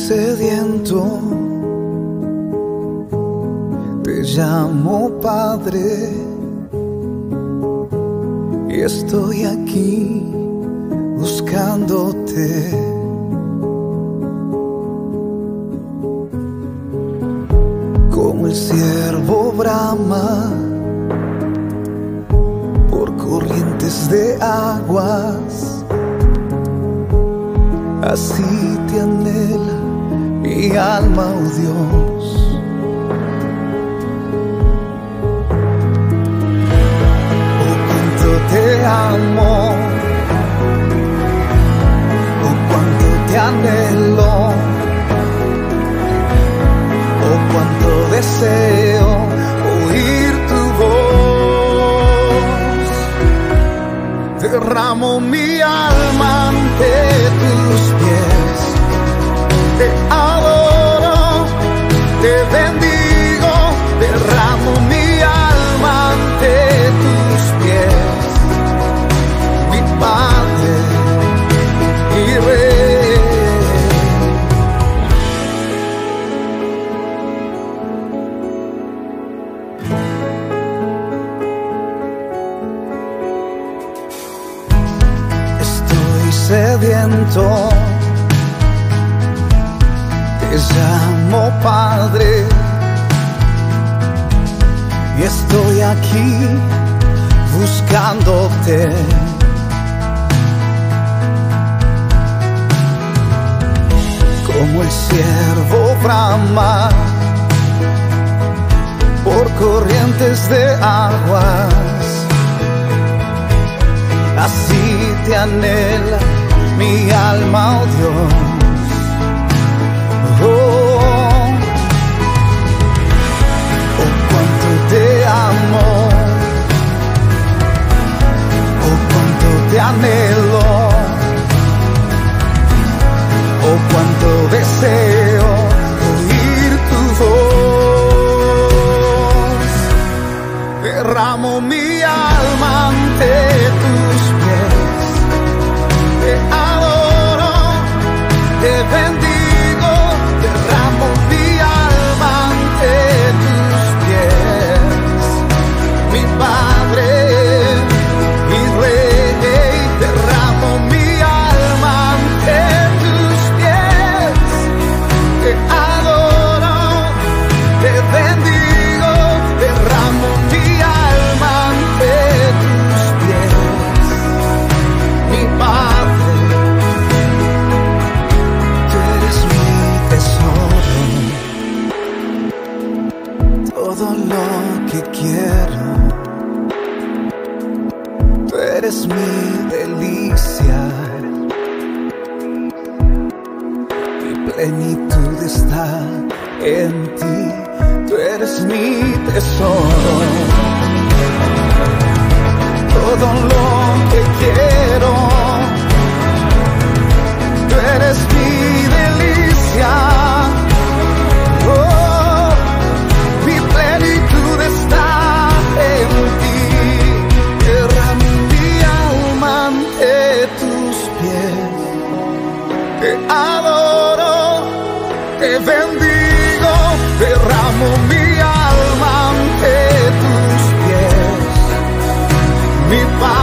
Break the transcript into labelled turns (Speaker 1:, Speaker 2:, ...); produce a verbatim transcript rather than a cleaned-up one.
Speaker 1: sediento, te llamo Padre, y estoy aquí buscándote. Como el ciervo brama por corrientes de aguas, así te anhela mi alma, oh Dios. Oh, cuánto te amo, oh, cuánto te anhelo, oh, cuánto deseo oír tu voz. Derramo mi alma ante tus pies, te adoro, te bendigo, derramo mi alma ante tus pies, mi Padre y Rey. Estoy sediento, te llamo Padre, y estoy aquí buscándote. Como el ciervo brama por corrientes de aguas, así te anhela mi alma, oh Dios. Oh, oh, cuánto te amo, oh, cuánto te anhelo, oh, cuánto deseo oír tu voz. Derramo mi alma ante tus pies, te adoro, te bendigo. Derramo mi alma ante tus pies, mi Padre y Rey. Derramo mi alma ante tus pies, te adoro, te bendigo. Derramo mi alma ante tus pies, mi Padre. Tú eres mi tesoro, todo lo que quiero. Tú eres mi delicia, mi plenitud está en ti. Tú eres mi tesoro, todo lo que quiero. Tú eres mi delicia. Oh, mi plenitud está en ti. Derramo mi alma ante tus pies, te adoro, te bendigo. Derramo mi alma ante tus pies, mi Padre.